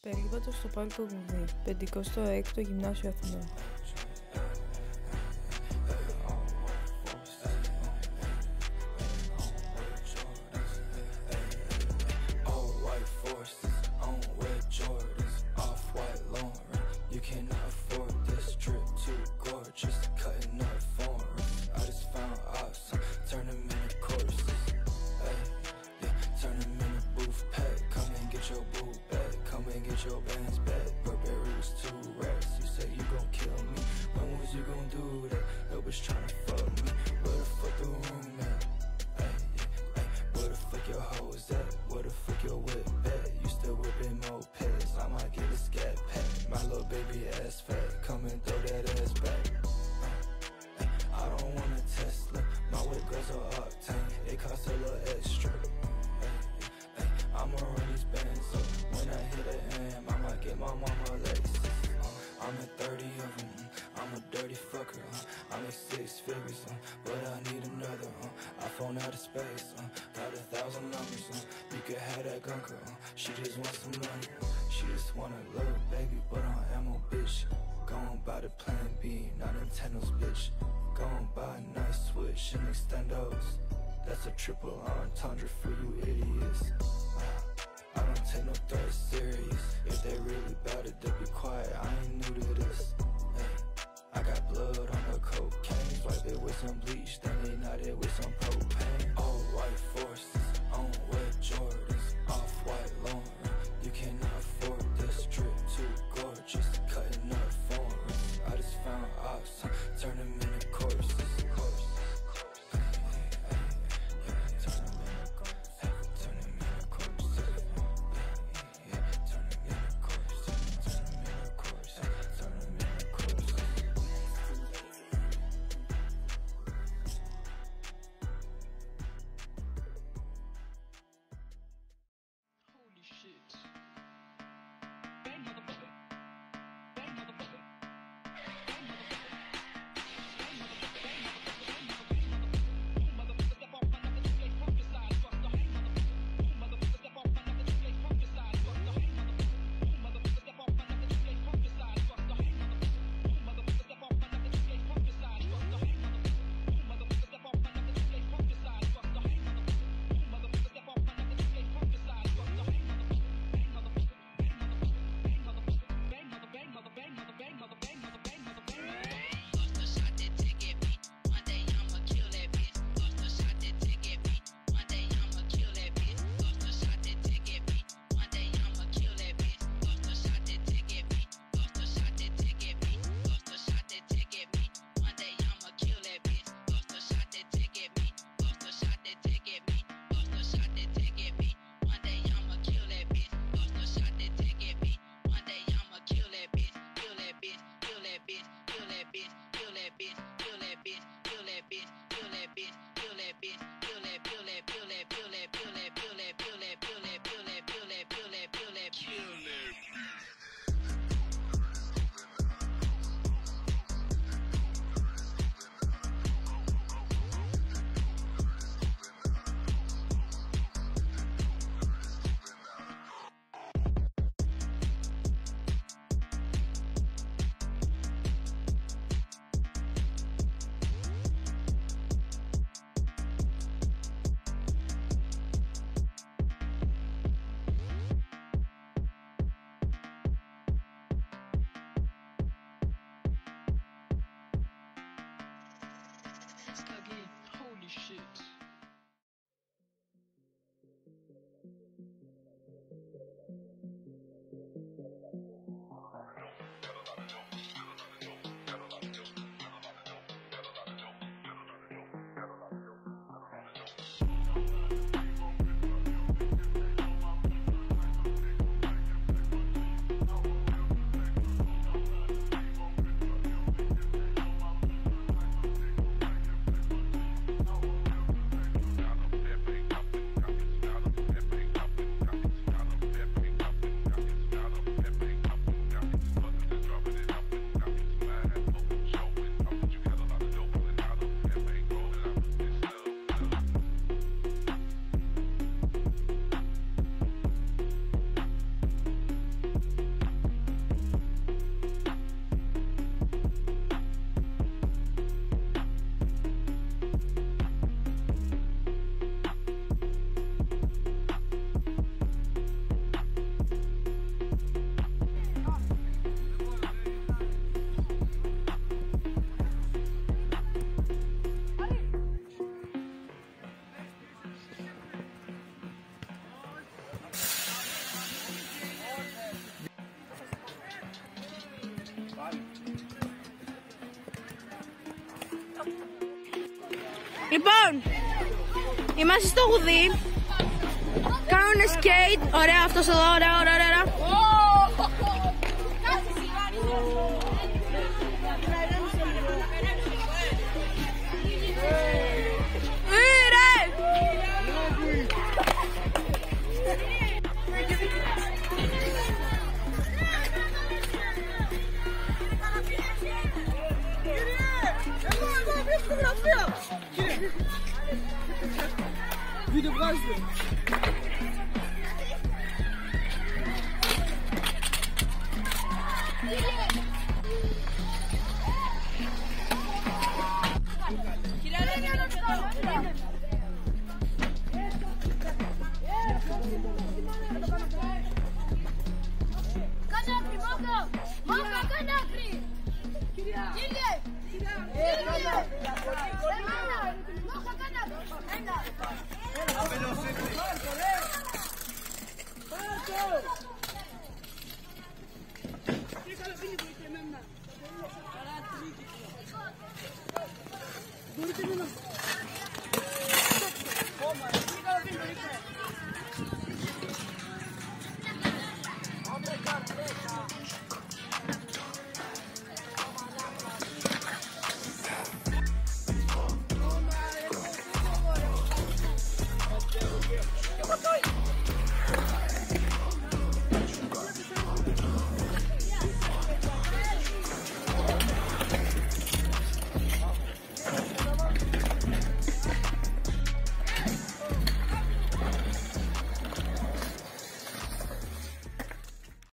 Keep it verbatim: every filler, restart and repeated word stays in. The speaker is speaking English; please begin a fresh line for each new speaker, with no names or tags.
Περίπατος στο πάρκο Γουδί, πενηκοστό έκτο Γυμνάσιο Αθηνών.
Your bands back, Burberry was two racks. You say you gon' kill me, when was you gon' do that? That was tryna fuck me, where the fuck the room at? Ay, yeah, ay, where the fuck your hoes at? Where the fuck your whip at? You still whipping mopeds, I might get a scat pack. My little baby ass fat, come and throw that ass back. Ay, I don't want a Tesla, my whip goes on octane, it costs a little extra. Ay, ay, I'ma run these bands up, when I hit a hand, I might get my mama laces. uh, I'm at thirty of them, uh, I'm a dirty fucker. uh, I make six figures, uh, but I need another. uh, iPhone out of space, uh, got a thousand numbers. uh, You can have that gunker, uh, she just wants some money. uh, She just want a little baby, but on ammo, bitch. Gon' buy the plan B, not Nintendo's, bitch. Gon' buy a nice Switch and extendos. That's a triple entendre for you idiots. uh, I don't take no threats serious. If they really bout it, they'll be quiet. I ain't new to this. Hey, I got blood on the cocaine. Wipe it with some bleach, then they knot it with some propane. All white forces, on wet Jordans, off white Lauren. You cannot afford this drip, too gorgeous. Cutting up foreign. I just found ops, turn them into corpses.
Λοιπόν, είμαστε στο Γουδί. Κάνουνε σκέιτ. Ωραία αυτός εδώ, ωραία, ωραία, ωραία.
Βίντεο βγάζετε.
Κανάκρι, μόχα! Μόχα, κανάκρι! Κύριε! Κύριε! Μόχα, κανάκρι! Ένα! Μπορείτε να